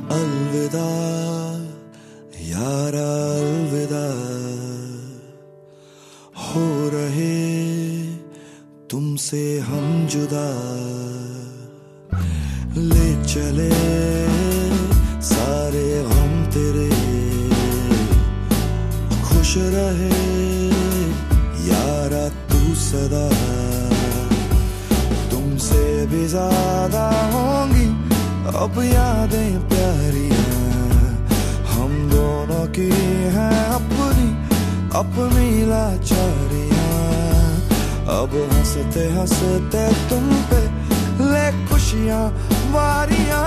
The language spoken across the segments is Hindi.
अलविदा यारा अलविदा, हो रहे तुमसे हम जुदा, ले चले सारे हम तेरे, खुश रहे यारा तू सदा, तुमसे भी ज्यादा होंगी अब यादें प्यारियां, हम दोनों की हैं अपनी अपनी लाचारियां, अब हंसते हंसते तुम पे ले खुशियां वारियां,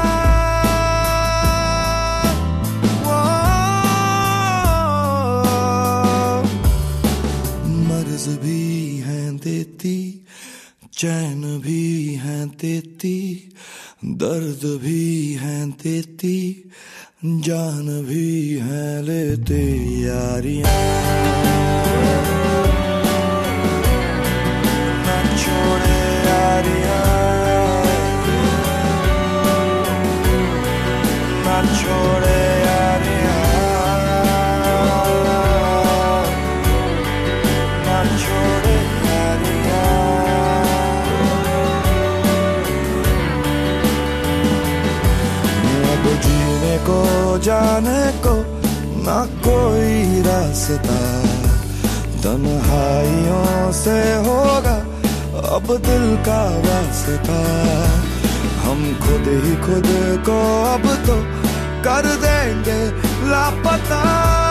मर्ज भी हैं देती, चैन भी हैं देती, दर्द भी हैं देती, जान भी हैं लेते यारियां, न छोड़े यारियां, न छोड़े यारियां, न छोड़े यारियां, अब जीने को जाने को ना कोई रास्ता, तन्हाइयों से होगा अब दिल का वास्ता, हम खुद ही खुद को अब तो कर देंगे लापता,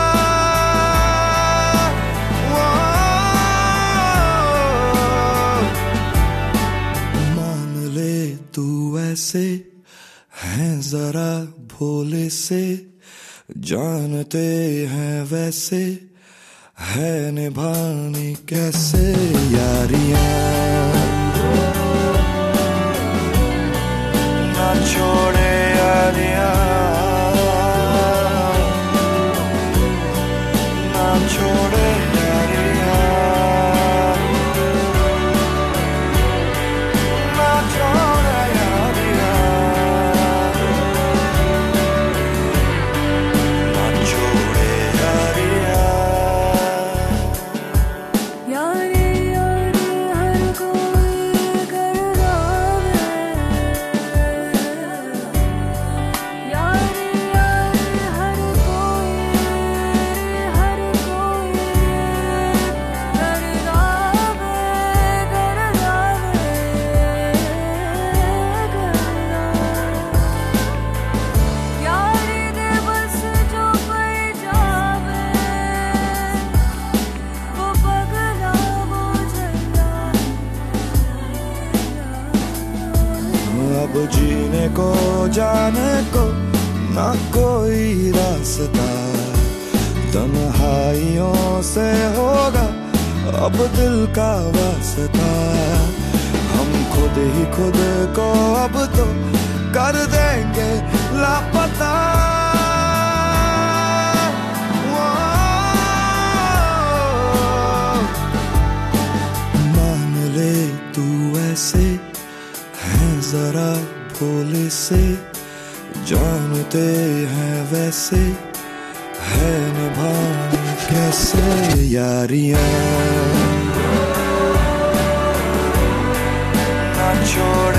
मान ले तू ऐसे हैं जरा भोले से, जानते हैं वैसे है निभानी कैसे यारियां, ना छोड़े यारियां, ना छोड़े यारियां, ना छोड़े यारियां, ना छोड़े यारियां। यारे यारे हर कोई करदा वे, यारे यारे हर कोई करदा वे, यारी दे बस जो पई जावे वो पगला बुझला, अब जीने को जाने को ना कोई रास्ता, तन्हाइयों से होगा अब दिल का वास्ता, हम खुद ही खुद को अब तो कर देंगे लापता, मान ले तू ऐसे हैं जरा भोले से, जानते हैं वैसे है निभानी कैसे यारियां, ना छोड़